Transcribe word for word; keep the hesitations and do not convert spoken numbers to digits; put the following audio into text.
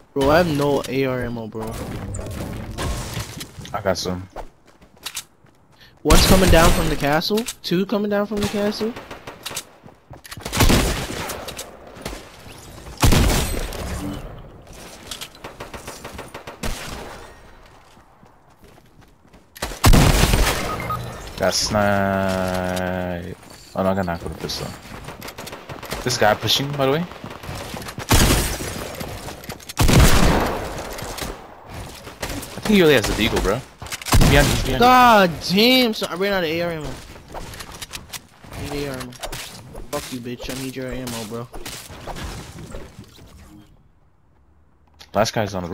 Bro, I have no A R ammo, bro. I got some. One's coming down from the castle. Two coming down from the castle. Got snipe. Oh no, I got knocked with a pistol. This guy pushing, by the way. I think he really has the deagle, bro. Behind, he's behind. God damn! So I ran out of A R ammo. I need A R ammo. Fuck you, bitch. I need your ammo, bro. Last guy's on the